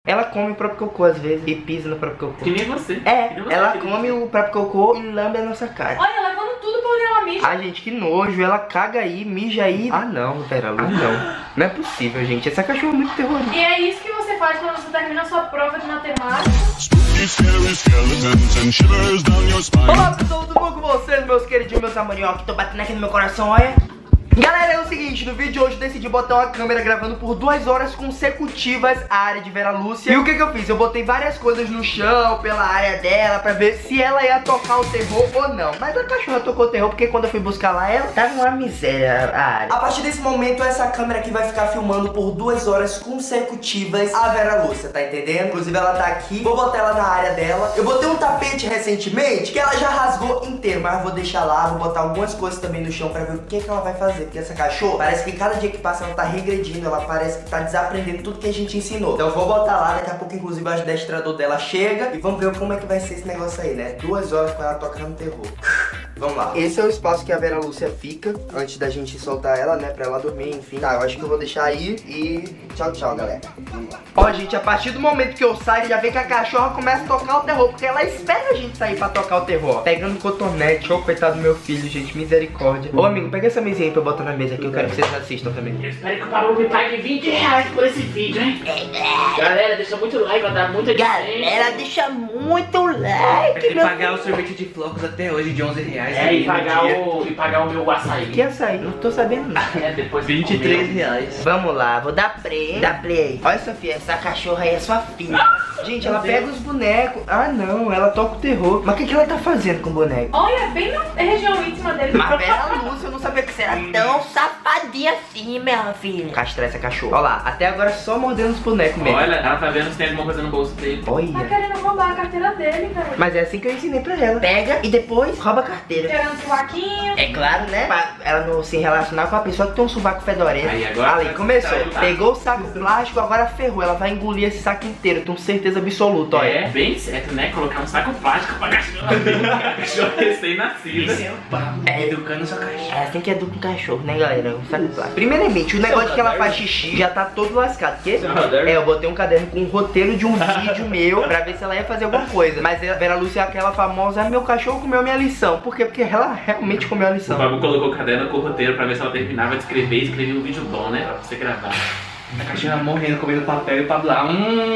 Ela come o próprio cocô às vezes e pisa no próprio cocô. Que nem você. É, ela come o próprio cocô e lambe a nossa cara. Olha, levando tudo pra onde ela mija. Ai, gente, que nojo. Ela caga aí, mija aí. Ah, não, Vera Lu, não. Não é possível, gente. Essa cachorra é muito terrorista. E é isso que você faz quando você termina a sua prova de matemática. Olá, pessoal, tudo bom com vocês, meus queridinhos, meus amorinhos? Que tô batendo aqui no meu coração, olha. Galera, é o seguinte, no vídeo de hoje eu decidi botar uma câmera gravando por 2 horas consecutivas a área de Vera Lúcia. E o que eu fiz? Eu botei várias coisas no chão, pela área dela, pra ver se ela ia tocar o terror ou não. Mas a cachorra tocou o terror, porque quando eu fui buscar lá, ela tava uma miséria a área. A partir desse momento, essa câmera aqui vai ficar filmando por 2 horas consecutivas a Vera Lúcia, tá entendendo? Inclusive ela tá aqui, vou botar ela na área dela. Eu botei um tapete recentemente, que ela já rasgou inteiro, mas eu vou deixar lá, vou botar algumas coisas também no chão pra ver o que ela vai fazer. Porque essa cachorra, parece que cada dia que passa ela tá regredindo, ela parece que tá desaprendendo tudo que a gente ensinou. Então eu vou botar lá, daqui a pouco inclusive o adestrador dela chega e vamos ver como é que vai ser esse negócio aí, né? 2 horas com ela tocando terror. Vamos lá. Esse é o espaço que a Vera Lúcia fica antes da gente soltar ela, né? Pra ela dormir, enfim. Tá, eu acho que eu vou deixar aí e tchau, tchau, galera. Vamos lá. Ó, gente, a partir do momento que eu saio, já vê que a cachorra começa a tocar o terror, porque ela espera a gente sair pra tocar o terror. Pegando cotonete, ô, coitado do meu filho, gente, misericórdia. Ô, amigo, pega essa mesinha aí pra eu botar na mesa aqui, eu quero que vocês assistam também. Eu espero que o Pablo me pague R$20 por esse vídeo, hein? Galera, deixa muito like pra dar muita diferença. Galera, deixa muito like, Tem que pagar o sorvete de flocos até hoje de R$11. É, e pagar o meu açaí. Que açaí? Não tô sabendo nada. É, depois R$23. Vamos lá, vou dar play. Dá play aí. Olha, Sofia, essa cachorra aí é sua filha. Gente, ela pega os bonecos. Ah, não, ela toca o terror. Mas o que ela tá fazendo com o boneco? Olha, bem na região íntima dele. Mas Vera Lúcia, eu não sabia que você era tão safadinha assim, minha filha. Castrar essa cachorra. Olha lá, até agora só mordendo os bonecos mesmo. Olha, ela tá vendo se tem alguma coisa no bolso dele. Tá Olha. querendo roubar a carteira dele, cara. Mas é assim que eu ensinei pra ela. Pega e depois rouba a carteira. Querendo sovaquinho. É claro, né? Pra ela não se relacionar com a pessoa que tem um sovaco fedorento. Aí, agora Ali, começou. tá. Pegou o saco plástico, agora ferrou. Ela vai engolir esse saco inteiro, tenho certeza absoluta, olha. É, bem certo, né? Colocar um saco plástico pra cachorro. Cachorro recém-nascido. Esse é o papo. Educando sua cachorra. É assim que educa um cachorro, né, galera? Um saco plástico. Primeiramente, o negócio que ela faz xixi já tá todo lascado. Porque eu botei um caderno com um roteiro de um vídeo meu pra ver se ela ia fazer alguma coisa. Mas a Vera Lúcia é aquela famosa, meu cachorro comeu minha lição. Por quê? Porque ela realmente comeu a O lição. Babu colocou o caderno com o roteiro pra ver se ela terminava de escrever e escrevia um vídeo bom, né? Pra você gravar. A cachorra morrendo, comendo papel e o Pablo lá.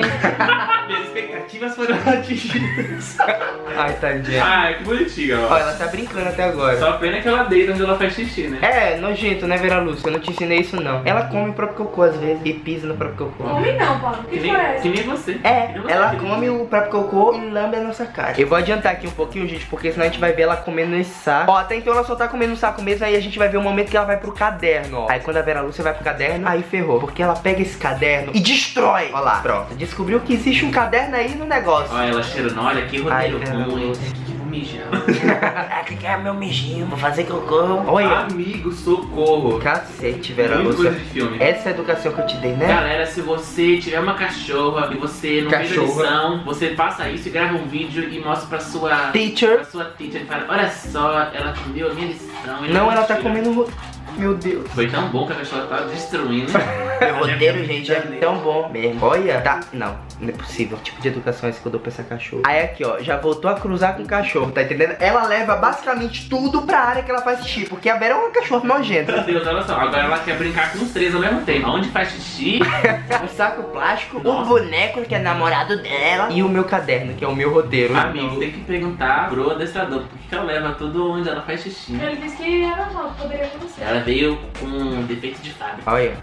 Minhas expectativas foram atingidas. Ai, tadinha. Ah, que bonitinha, Ó, ó. ela tá brincando até agora. Só pena que ela deita onde ela faz xixi, né? É, nojento, né, Vera Lúcia? Eu não te ensinei isso, não. Ela come o próprio cocô às vezes e pisa no próprio cocô. Come não, Paulo. Que foi essa? Que nem você. É, Que nem você, ela querido. come o próprio cocô e lambe a nossa cara. Eu vou adiantar aqui um pouquinho, gente, porque senão a gente vai ver ela comendo nesse saco. Ó, até então ela só tá comendo no saco mesmo, aí a gente vai ver o momento que ela vai pro caderno, ó. Aí quando a Vera Lúcia vai pro caderno, aí ferrou. Porque ela pega esse caderno e destrói. Ó lá, pronto. Descobriu que existe um caderno aí no negócio. Olha ela cheirando, olha que roteiro Ai, ruim. Lúcia. Aqui que vou mijar. Aqui que é meu mijinho, vou fazer cocô. Olha. Amigo, socorro. Cacete, Vera Muito Lúcia. coisa de filme. Essa é a educação que eu te dei, né? Galera, se você tiver uma cachorra e você não fez a Cachorra. lição, você faça isso e grava um vídeo e mostra pra sua Teacher. teacher e fala, olha só, ela comeu a minha lição. Não, ela tá mentira. comendo. Meu Deus. Foi tão bom que a cachorra tá destruindo. Meu roteiro, gente, é tão bom mesmo. Olha, tá. Não, não é possível. Que tipo de educação é esse que eu dou pra essa cachorra? Aí aqui, ó, já voltou a cruzar com o cachorro, tá entendendo? Ela leva basicamente tudo pra área que ela faz xixi, porque a Vera é uma cachorra nojenta. Meu Deus, olha só, agora ela quer brincar com os 3 ao mesmo tempo. Onde faz xixi? Um saco plástico, o Nossa. boneco que é namorado dela e o meu caderno, que é o meu roteiro. Amigo, tem que perguntar pro adestrador por que ela leva tudo onde ela faz xixi. Ele disse que era normal, poderia acontecer. Ela veio com um defeito de fábrica. Olha.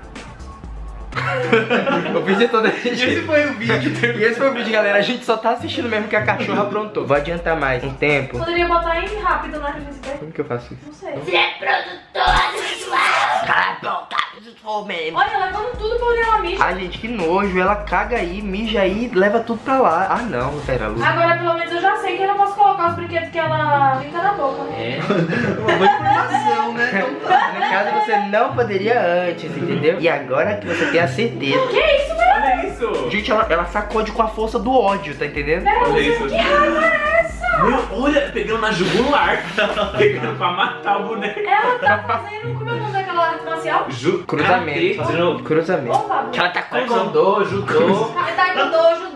O vídeo é todo esse foi o vídeo. E esse foi o vídeo, galera. A gente só tá assistindo mesmo que a cachorra aprontou. Vou adiantar mais um tempo. Poderia botar em rápido, né? Como que eu faço isso? Não sei. Você é produtora visual. Cala a boca, eu sou mesmo. Olha, levando tudo pra onde ela mija. Ai, gente, que nojo. Ela caga aí, mija aí, leva tudo pra lá. Ah, não, Vera Lúcia. Agora, pelo menos, eu já sei que eu não posso colocar os brinquedos que ela brinca na boca, né? É. Uma boa informação, né? Então tá. No caso, você não poderia antes, entendeu? E agora que você tem a certeza. Que isso, velho? Olha isso! Gente, ela sacode com a força do ódio, tá entendendo? Olha isso. Que raiva é essa? Meu, olha, pegando na jugular. Pegando pra matar o boneco. Ela tá fazendo, como é o nome daquela arte marcial? Cruzamento. Fazendo Cruzamento. Ô, Pablo. Que ela tá cruzando. taekwondo, judô. Taekwondo,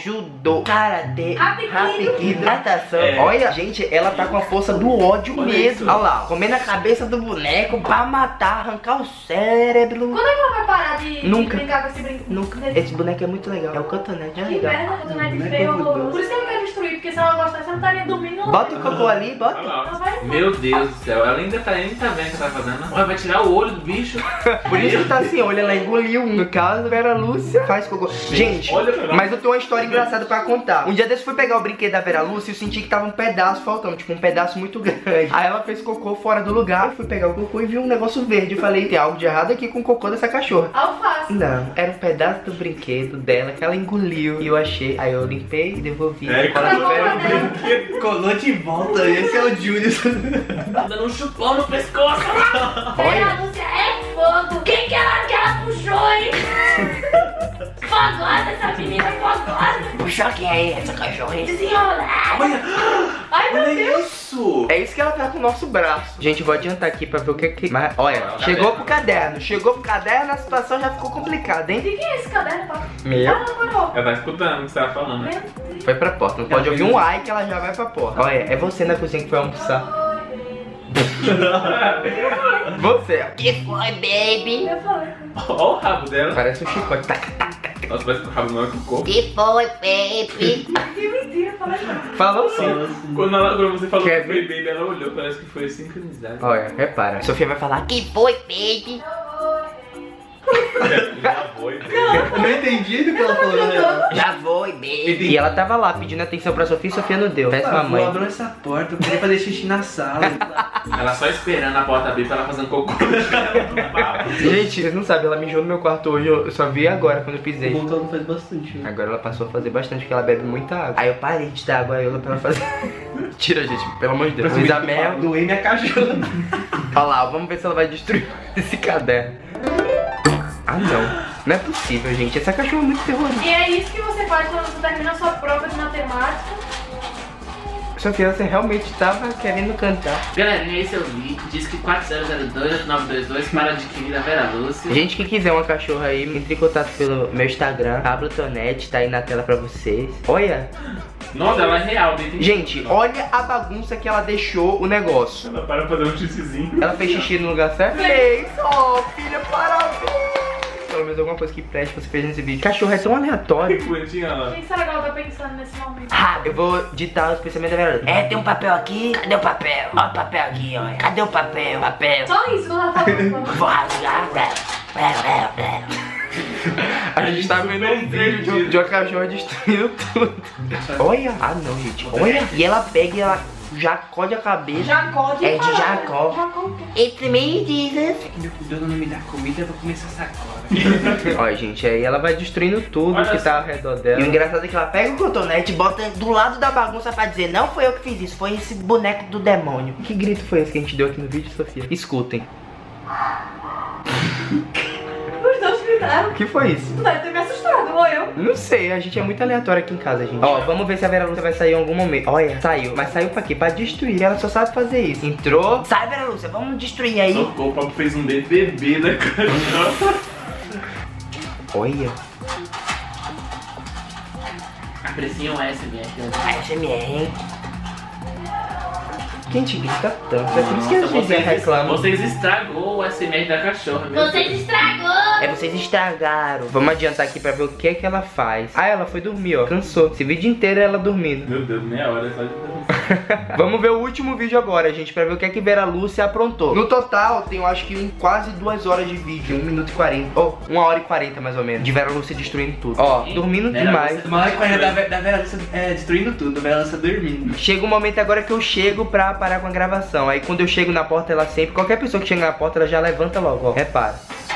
judô, karatê, Hapkido. hapkido, natação. É. Olha, gente, ela tá com a força do ódio Olha mesmo. isso. Olha lá, comendo a cabeça do boneco pra matar, arrancar o cérebro. Quando é que ela vai parar de Nunca. brincar com esse brinco? Nunca. Esse boneco é muito legal. É o cotonete, é Que legal. merda, quando não é de Boneco feio, horroroso. horroroso. Por isso que eu não quero destruir, porque se ela gostasse, ela não estaria dormindo. Bota o cocô ali, bota. Olha lá. Ela vai- Meu Deus do céu, ela ainda tá vendo o que tá fazendo. Ué, vai tirar o olho do bicho. Por isso que tá assim, olha, ela engoliu um. No caso, Vera Lúcia faz cocô. Gente, olha pra lá. mas eu tenho uma história engraçada pra contar. Um dia desse eu fui pegar o brinquedo da Vera Lúcia e eu senti que tava um pedaço faltando, tipo um pedaço muito grande. Aí ela fez cocô fora do lugar, eu fui pegar o cocô e vi um negócio verde. Eu falei, tem algo de errado aqui com o cocô dessa cachorra. Alface. Não, era um pedaço do brinquedo dela que ela engoliu e eu achei. Aí eu limpei e devolvi. É, Ela quando foi- ela- brinquedo colou de volta. Esse é o Júnior. Tá dando um chupão no pescoço. Olha. A Lúcia é fogo. Quem que ela puxou, hein? Fogosa essa menina, fogosa. Puxa, quem é essa cachorrinha? Desenrolar. Ai, meu Deus. Isso. É isso que ela tá com o nosso braço. Gente, vou adiantar aqui pra ver o que. Mas, olha, chegou pro caderno. Chegou pro caderno, a situação já ficou complicada, hein? De quem é esse caderno, papai? Meu. Ah, não parou. Ela tá escutando o que você tava falando, né? Meu Deus. Foi pra porta. Não pode ouvir um ai que ela já vai pra porta. Olha, é você na cozinha que foi almoçar. Você. Que foi, baby? Eu falei. Olha o rabo dela. Parece um chicote. Tac, tac, tac. Nossa, parece que o rabo não é com o corpo. Que foi, baby? Que mentira, falei não. Falou sim. Quando você falou Quer que foi baby, ela olhou, parece que foi sincronizado. Olha, repara. Sofia vai falar. Que foi, baby? Já foi, baby. Eu não entendi do que ela falou, né? Já foi, baby. E ela tava lá pedindo atenção pra Sofia e Sofia não deu. Péssima mãe. Abriu essa porta, eu queria fazer xixi na sala. Ela só esperando a porta abrir pra ela fazer um cocô. Gente, vocês não sabem, ela mijou no meu quarto hoje. Eu só vi agora quando eu O pisei. bom que ela não faz bastante, né? Agora ela passou a fazer bastante, porque ela bebe muita água. Aí eu parei de dar água a ela pra ela fazer. Tira, gente, pelo amor de Deus. Luísa Mel. Doei minha cachorra. Olha lá, vamos ver se ela vai destruir esse caderno. Ah, não. Não é possível, gente. Essa cachorra é muito terrorista. E é isso que você faz quando você termina a sua prova de matemática. Sofia, você realmente tava querendo cantar. Galerinha, esse é o vídeo. Diz que 4002-8922 para adquirir a Vera Lúcia. Gente que quiser uma cachorra aí, entre em contato pelo meu Instagram, Pablo Tonete, tá aí na tela pra vocês. Olha, Nossa, ela é real, bem. gente, olha a bagunça que ela deixou o negócio. Ela para fazer um xixizinho. Ela fez xixi no lugar certo? Fez! Oh, filha, parabéns! Pelo menos alguma coisa que preste você fez nesse vídeo. Cachorro é tão aleatório. Que bonitinha ela. O que será que ela tá pensando nesse momento? Ah, eu vou ditar os pensamentos da Vera. É, tem um papel aqui. Cadê o papel? Olha o papel aqui, olha. Cadê o papel? Papel. Só isso que ela tá falando. Vou rasgar. A gente tá vendo um vídeo de uma cachorra destruindo tudo. Olha. Ah, não, gente. Olha. E ela pega e ela jacode a cabeça. Jacó de É de caralho. Jacó. Jacó o quê? It's me, Jesus. Meu Deus, não me dá comida, eu vou comer essa sacola. Olha, gente, aí ela vai destruindo tudo Olha que só. tá ao redor dela. E o engraçado é que ela pega o cotonete e bota do lado da bagunça pra dizer: não foi eu que fiz isso, foi esse boneco do demônio. Que grito foi esse que a gente deu aqui no vídeo, Sofia? Escutem. Os dois gritaram. O que foi isso? Tu deve ter me assustado, ou eu? Não sei, a gente é muito aleatório aqui em casa, gente. Ó, vamos ver se a Vera Lúcia vai sair em algum momento. Olha, saiu. Mas saiu pra quê? Pra destruir. Ela só sabe fazer isso. Entrou. Sai, Vera Lúcia, vamos destruir aí. Socorro, o Pablo fez um BBB da cachorra. Olha. Apreciem o ASMR. A SMR, hein? Quem te grita tanto? É por isso que a gente reclama. Vocês estragou o ASMR da cachorra, meu Vocês Deus. estragou. É, vocês estragaram. Vamos adiantar aqui pra ver o que é que ela faz. Ah, ela foi dormir, ó. Cansou. Esse vídeo inteiro é ela dormindo. Meu Deus, meia hora só de Vamos ver o último vídeo agora, gente, pra ver o que é que Vera Lúcia aprontou. No total, tem, eu acho que quase 2 horas de vídeo, 1 minuto e 40. Ou 1 hora e 40, mais ou menos. De Vera Lúcia destruindo tudo. Ó, dormindo Vera demais. Uma hora e 40 da Vera Lúcia destruindo tudo, a Vera Lúcia dormindo. Chega um momento agora que eu chego pra parar com a gravação. Aí quando eu chego na porta, ela sempre... Qualquer pessoa que chega na porta, ela já levanta logo, ó. Repara.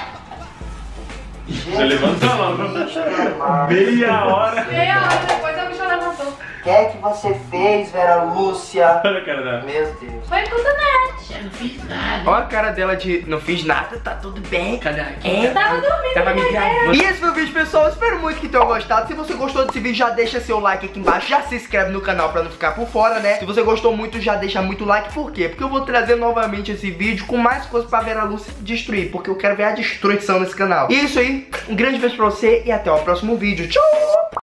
Já levanta logo. Meia hora. Meia hora depois a bicha levantou. O que é que você fez, Vera Lúcia? Olha a cara dela. Meu Deus. Foi cotonete. Eu não fiz nada. Olha a cara dela de... Não fiz nada, tá tudo bem. Cadê aqui? É. Tava dormindo. Tava me gravando. E esse foi o vídeo, pessoal. Eu espero muito que tenham gostado. Se você gostou desse vídeo, já deixa seu like aqui embaixo. Já se inscreve no canal pra não ficar por fora, né? Se você gostou muito, já deixa muito like. Por quê? Porque eu vou trazer novamente esse vídeo com mais coisas pra Vera Lúcia destruir. Porque eu quero ver a destruição nesse canal. E é isso aí. Um grande beijo pra você e até o próximo vídeo. Tchau!